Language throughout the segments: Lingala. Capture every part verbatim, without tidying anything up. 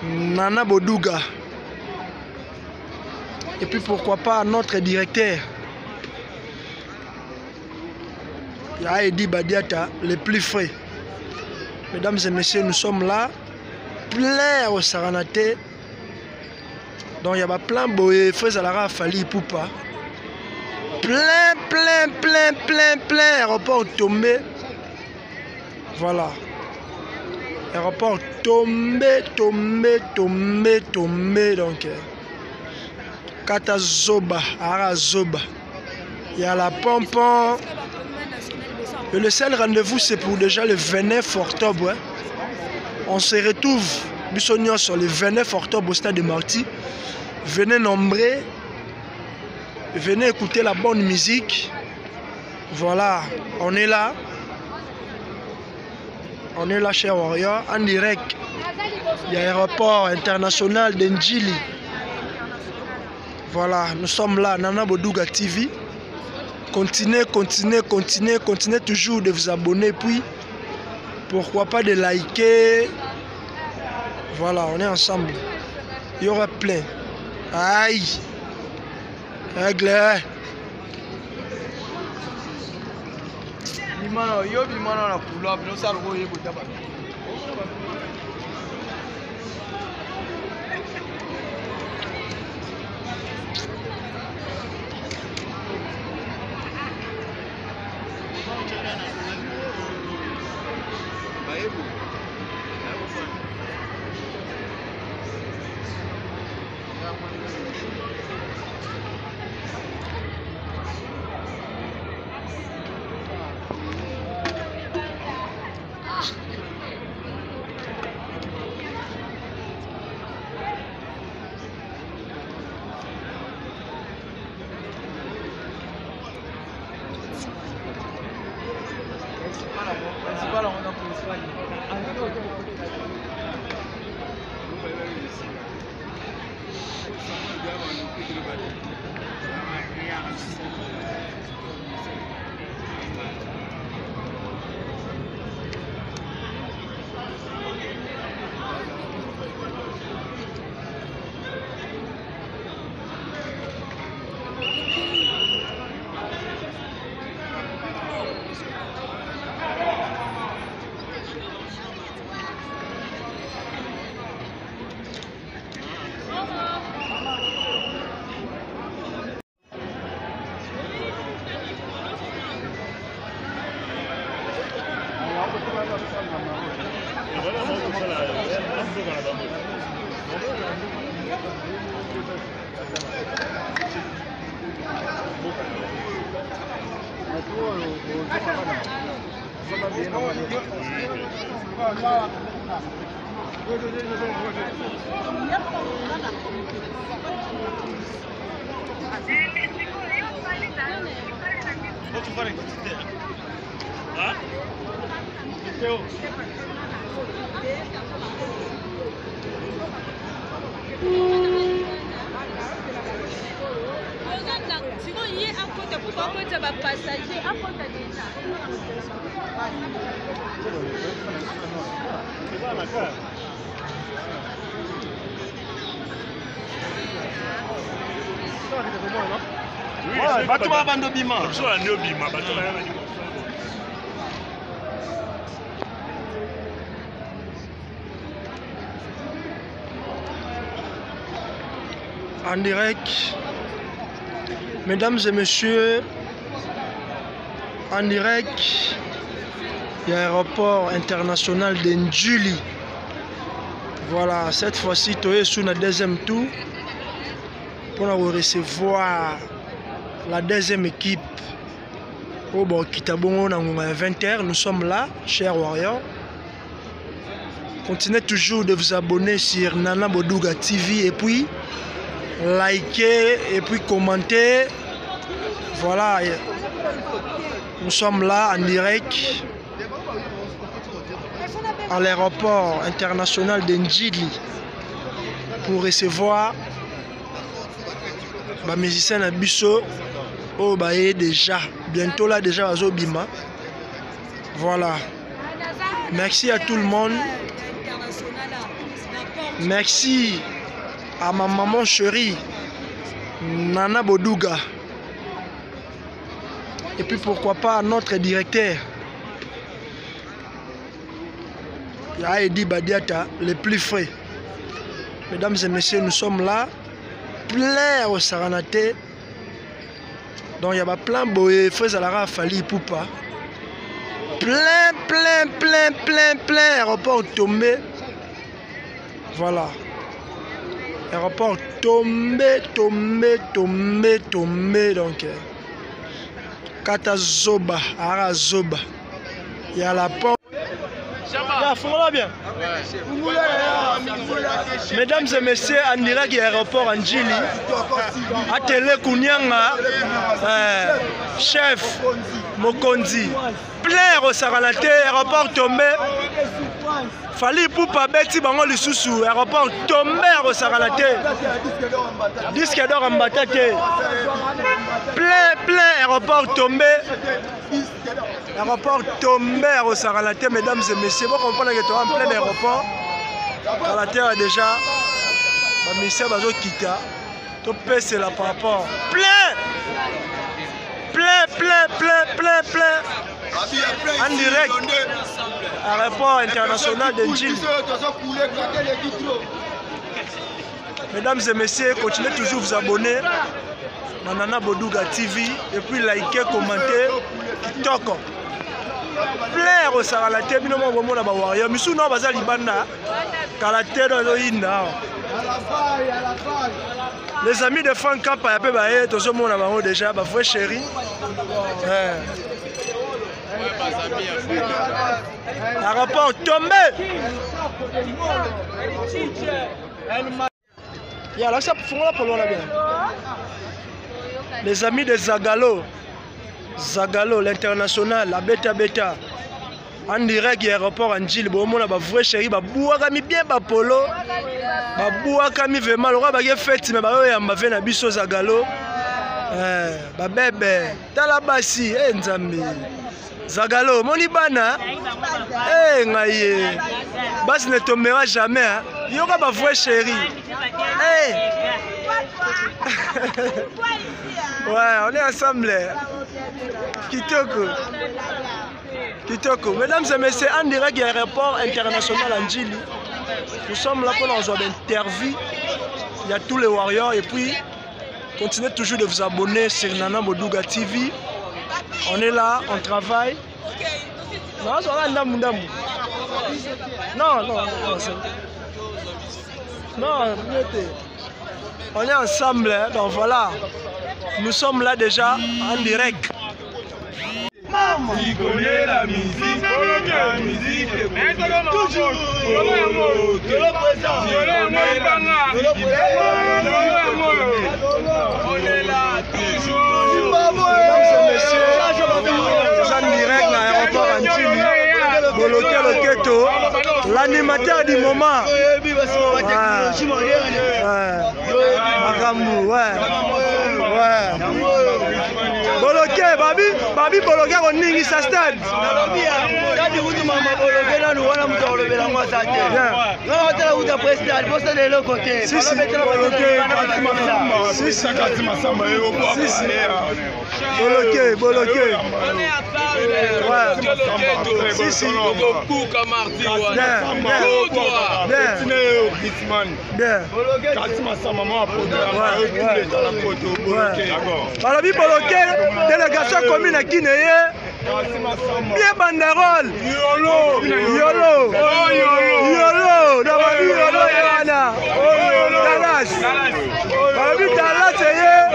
Nana Bodouga. Et puis pourquoi pas notre directeur. Yaedi Badiata, le plus frais. Mesdames et messieurs, nous sommes là, plein au Saranate. Donc il y a plein de frères à la Fali Poupa. Plein, plein, plein, plein, plein. Aéroport tombé. Voilà. Aéroport tombé, tombé, tombé, tombé. Donc, Kata Zoba, Ara Zoba. Il y a la pompon. Et le seul rendez-vous, c'est pour déjà le vingt-neuf octobre. Hein. On se retrouve, Bissognon, sur le vingt-neuf octobre au stade de Marty. Venez nombrer. Venez écouter la bonne musique. Voilà, on est là. On est là, cher Warrior, en direct de l'aéroport international d'Ndjili. Voilà, nous sommes là, Nana Bodouga T V. Continuez, continuez, continuez, continuez toujours de vous abonner. Puis, pourquoi pas de liker. Voilà, on est ensemble. Il y aura plein. Aïe. Règle. En direct, mesdames et messieurs, en direct, il y a l'aéroport international d'Ndjili. Voilà, cette fois-ci, tu es sur le deuxième tour pour recevoir la deuxième équipe. Au bon, Kitabongo, à vingt heures, nous sommes là, chers Warriors. Continuez toujours de vous abonner sur Nana Bodouga T V et puis likez et puis commentez. Voilà, nous sommes là en direct à l'aéroport international d'Ndjili pour recevoir les musiciens à Bisso. Oh, bah, déjà, bientôt là, déjà, à Zobima. Voilà. Merci à tout le monde. Merci à ma maman chérie, Nana Bodouga. Et puis pourquoi pas à notre directeur, Yaedi Badiata, les plus frais. Mesdames et messieurs, nous sommes là, plein au Saranaté. Donc il y a plein de boyés, Frézalara Fali Poupa. Plein, plein, plein, plein, plein, aéroport tombé. Voilà. Aéroport tombé, tombé, tombé, tombé. Donc, Kata Zoba, Ara Zoba. Il y a la porte. Yeah, fais-moi bien. Mesdames et messieurs, en direct à l'aéroport Anjili, à Télé Kounyanga, euh, chef Mokonzi, plein au Saranaté, aéroport tombé. Fali Poupa Beti Bango Lisusu, aéroport tombé au Saranaté. Disque d'or en batate. Plein, plein, aéroport tombé. Aéroport tombé au Saranaté, mesdames et messieurs. Vous comprenez que tu es en plein aéroport. La terre a déjà. Le ministère va quitter. Tu peux c'est là par rapport. Plein! Plein, plein, plein, plein, plein. En direct. Aéroport international d'Enjili. Mesdames et messieurs, continuez toujours à vous abonner. Nana Bodouga T V. Et puis likez, commentez. TikTok. Plein au Saranaté, bino mo bomona ba warrior. Misu no baza libanda. Kalaté dans le inda. Les amis de Franck Kappa, peu baé, tous au monde bango déjà, ba frère chéri. Eh. Aéroport tombé. Ya là ça pour là pour là bien. Les amis de Zagalo. Zagalo, l'international, la bêta bêta. En direct, aéroport Anjili, bon, on a ba vrai chéri, ba bouakami bien ba polo, ba bouakami vraiment, le roi ba fait, mais ba yo m'a fait na biso Zagalo, eh, ba bébé, talabasi, eh nzambi, Zagalo, mon ibana, eh ngaye, bas ne tombera jamais, hein, yo ba vrai chéri, eh. Ouais, on est ensemble. Kitoko. Kitoko. Mesdames et messieurs, en direct à l'aéroport international Anjili. Nous sommes là pour nous avoir interview. Il y a tous les warriors et puis continuez toujours de vous abonner sur Nana Bodouga T V. On est là, on travaille. Non, non, non, non, non, non, on est ensemble, donc voilà. Nous sommes là déjà en direct. Maman, il connaît la musique, la musique, toujours. On est là toujours. En direct à l'aéroport Anjili. Boloké Loketo, l'animateur du moment. Makambu, ouais. Ouais. Boloké, Babi, Babi Boloké, on ningi sa stade. Si, si, Boloké, Boloké. Ouais. Si, si. Balobi Boloké, délégation commune à Guinée. Bien banderole. Yolo. Yolo. Yolo. Balobi Yolo Yana. Dallas. Balobi Dallas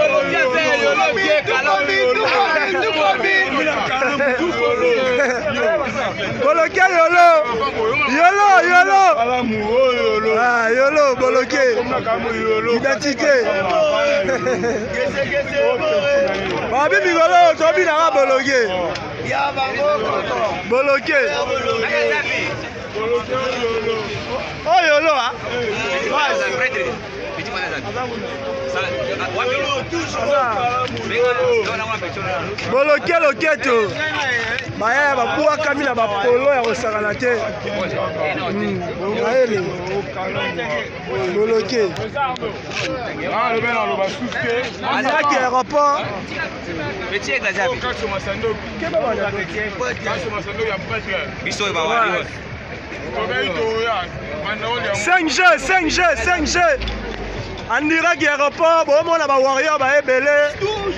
Boloké Yolo. Yolo, Yolo. Ah, Yolo, Boloké. Identité. Babi Migolo, Tobi Nara Boloké. Boloké. Oh Yolo, hein? Boloke loketo. Baya bakuwa kamila bapolo ya kosakana te. Aele. Boloke. Ah, le bel aloba souke. Azaki aéroport. Petit exagéré. cinq G, cinq G, cinq G. En direct aéroport, bon, on a ba warrior ba ebele.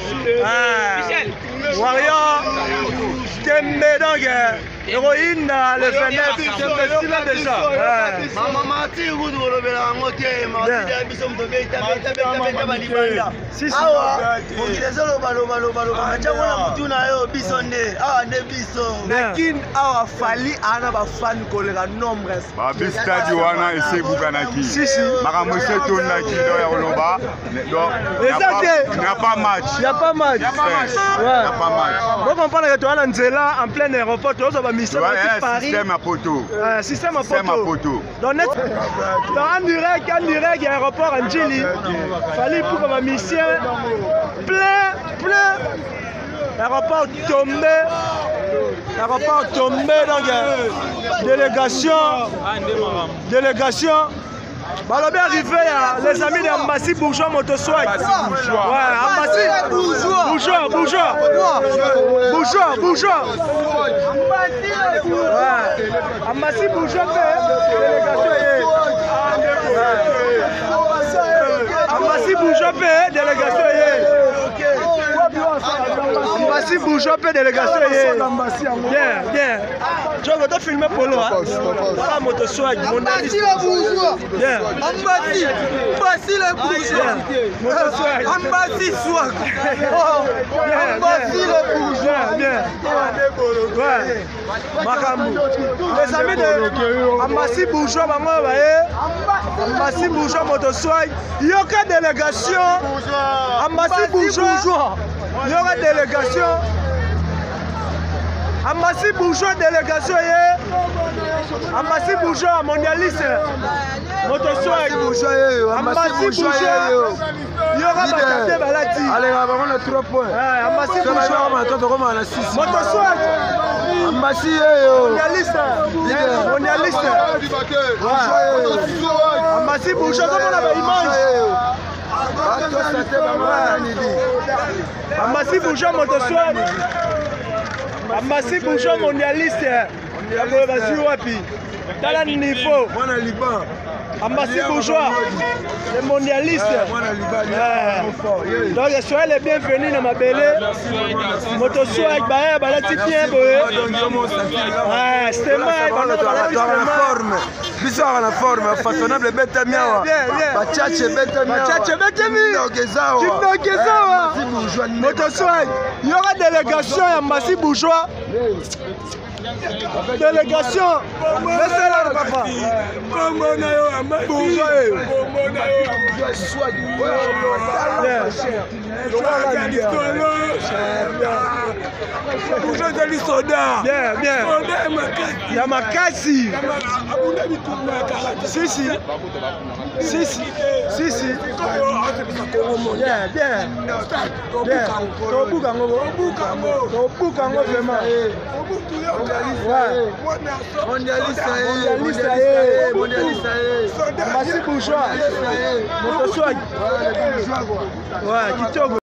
Warrior Tembe donc héroïne le vingt-neuf Tembe déjà. Maman Mati vous nous relevez en moitié, Martin bisom de beta beta beta balibanda. Awa, on dit les olo balo balo balo. Acha wana mutuna yo bisonde. Ah ne biso. Lakin awa fali ana ba fan kolera nombre. Ba bistadi wana ese bukanaki. Si si. Maka monsieur tonaki do ya oloba. Donc il n'y a pas match. Il n'y a pas match. Il n'y a pas match. Il n'y a pas match. Vous comprenez que tu as Nzela en plein aéroport, tu as mission à Paris. Système à poteau. Système à poteau. Donc en direct, en direct aéroport en Djili. Fallait pour ma mission plein, plein. Aéroport tombé. Aéroport tombé donc délégation. Délégation. Balobi arrivé les amis de Ambassi Bourgeois Motoswag. Ouais, Ambassi Bourgeois. Bourgeois, bourgeois. Bourgeois, bourgeois. Ouais. Ambassi Bourgeois délégation. Ambassi Bourgeois délégation. Ambassi Bourgeois délégation. Bien, bien. Tu vas filmer Polo. Voilà Motoswag. Ambassi le bourgeois. Bien. Ambassi, Ambassi le bourgeois. Ambassi swag. Ambassi le bourgeois. Bien. Ouais. Makambu. Les amis de Ambassi Bourgeois, maman, Ambassi Bourgeois Motoswag. Yoka délégation. Ambassi Bourgeois. Yoka délégation. Ambassi Bourgeois délégation. Ambassi Bourgeois mondialiste. Motoswag. Ambassi Bourgeois. Yoka bakate balati. Allez, on a trois points. Ambassi Bourgeois. Motoswag. Ambassi mondialiste. Mondialiste. Ambassi Bourgeois, comment on a ba image? Ambassi Bourgeois Motoswag. Ambassi Bourgeois mondialiste. Yako basi wapi? Tala niveau. Mwana Liban. Ambassi Bourgeois. Les mondialistes. Donc soyez les bienvenus dans ma belle. Motoswag ba balati bien boye. Ah, c'était mal. On a forme. Bizarre la forme, façonnable beta miawa. Bachache beta miawa. Bachache beta miawa. Kindogezawa. Kindogezawa. Motoswag. Il y aura délégation à Ambassi Bourgeois. Délégation. Laissez là papa. Bourgeois. Bourgeois de l'Isoda. Bien, bien. Yamakasi. Si, si. Si, si. Si, si. Bien, bien. Bien. Tobukango. Tobukango vraiment. Ouais. Mondialiste. Mondialiste. Mondialiste. Ambassi Bourgeois. Motoswag. Ouais, Kitoko.